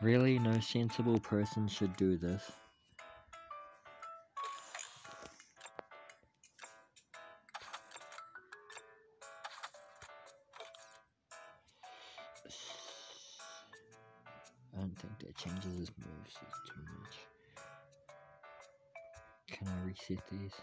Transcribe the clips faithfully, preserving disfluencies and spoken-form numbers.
Really, no sensible person should do this. I don't think that changes his moves too much. Can I reset these?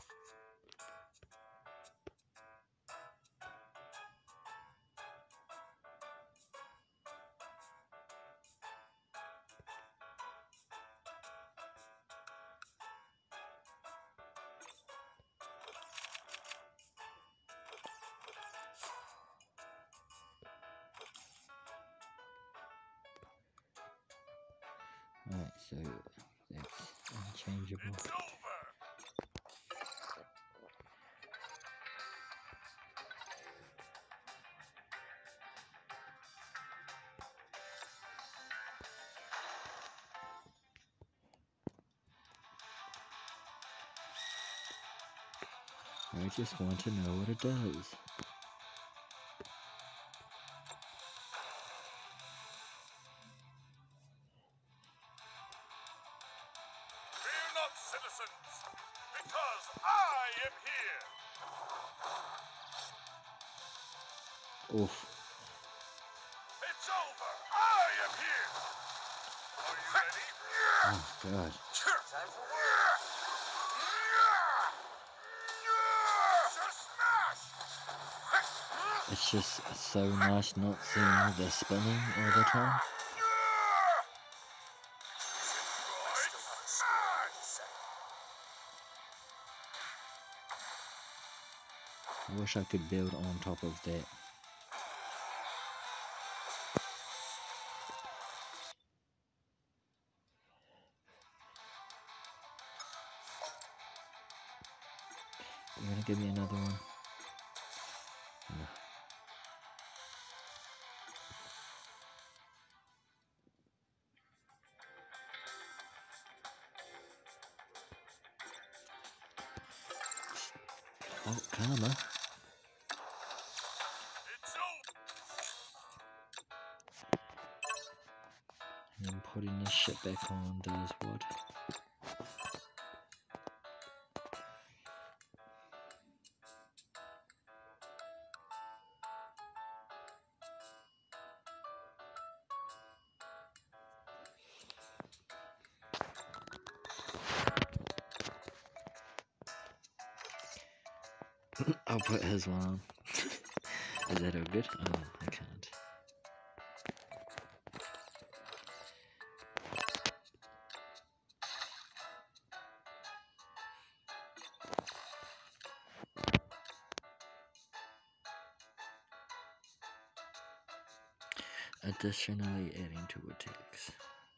Alright, so that's unchangeable. I just want to know what it does. Fear not, citizens, because I am here. Oof. It's over. I am here. Are you ready? Oh god. Time for war. Smash! It's just so nice not seeing the spinning all the time. I wish I could build on top of that. You're gonna give me another one? No. Oh, karma. And then putting this shit back on does what? I'll put his one on. Is that all good? Oh, I can't. Additionally adding to attacks.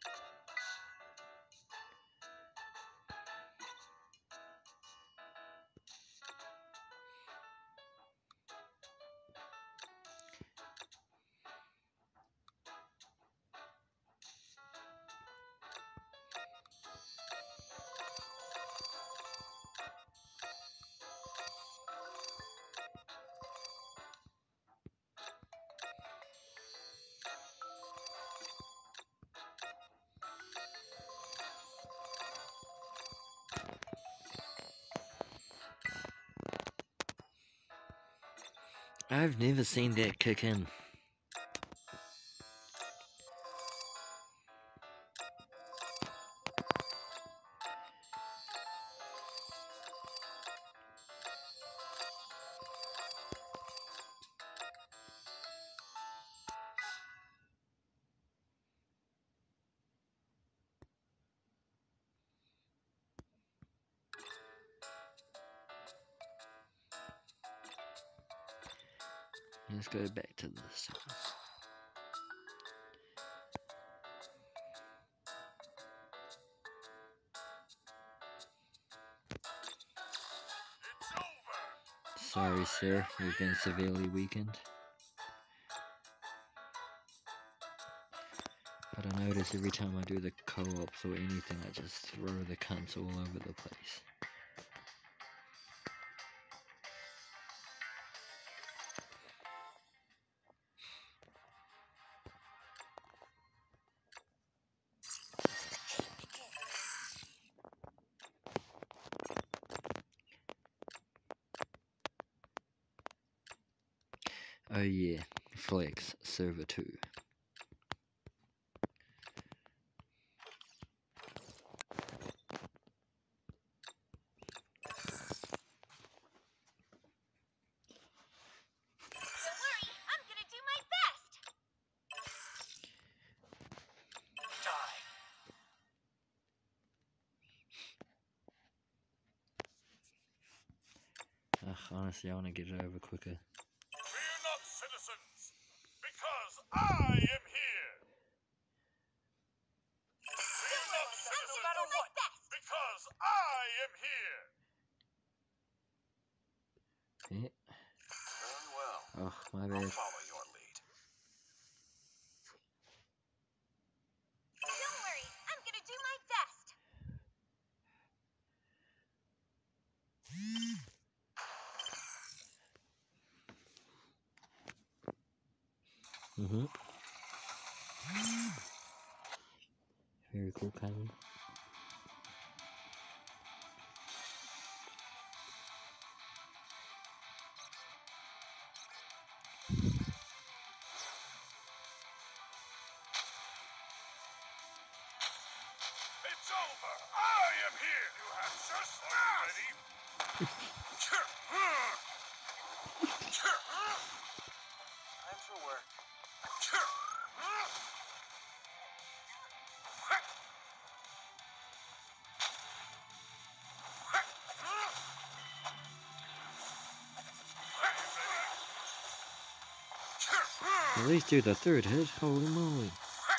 I've never seen that kick in. Let's go back to this. Sorry, sir, you've been severely weakened. But I notice every time I do the co-ops or anything, I just throw the cunts all over the place. Oh yeah, Flex server two. Don't worry, I'm gonna do my best. Die. Ugh, honestly, I want to get it over quicker. Fear not, citizens, because I am here. Fear not, citizens, no matter what, because I am here. Yeah. Very well. Oh, my I'll bad. follow your lead. Don't worry, I'm gonna do my best. Mm-hmm. Very cool, Kevin. It's over. I am here. You have just Are you ready? Time for work. At least do the third hit. Holy moly.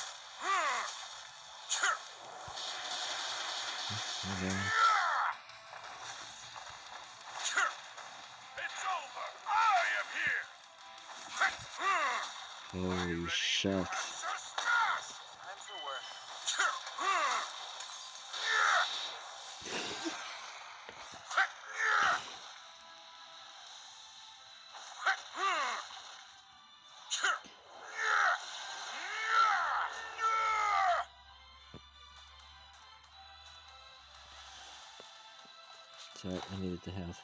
Okay. It's over. I am here. Holy shucks. Time for work. Sorry, I needed to have.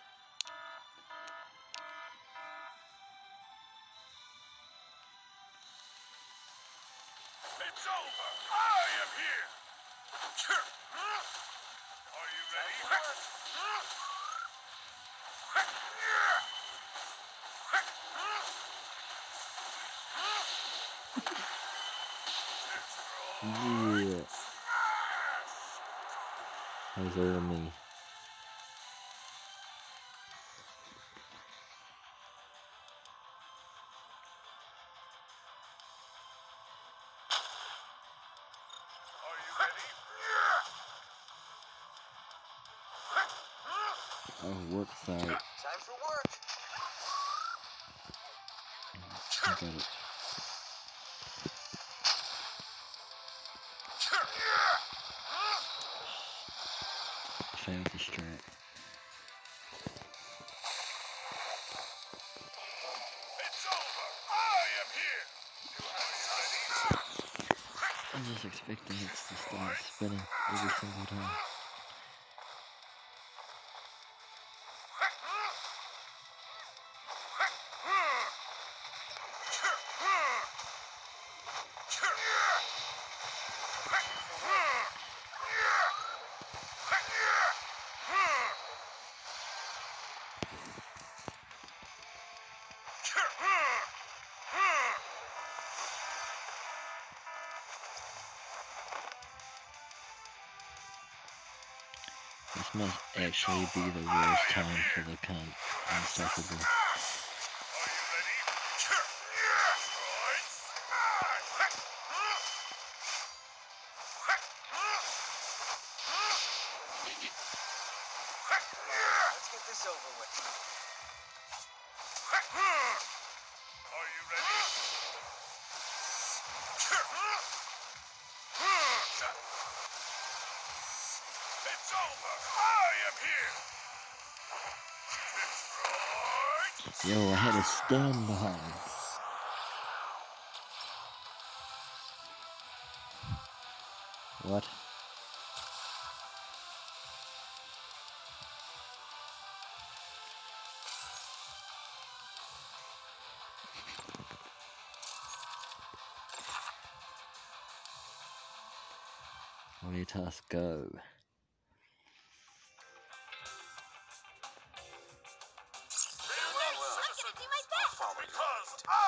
It's over. I am here. Are you ready? Yeah. That was all me. Are you ready? Oh, work site. Time for work. I got it. Failed the strat. It's over. I am here. You have ready? I'm just expecting it to start spinning every single time. This must actually be the worst time for the con unstoppable. Are you ready? Right. Let's get this over with. Are you ready? It's over. I am here. It's right. Yo, I had a stand behind. What? Multitask, go. Very well, well. I'm gonna do my best. Because I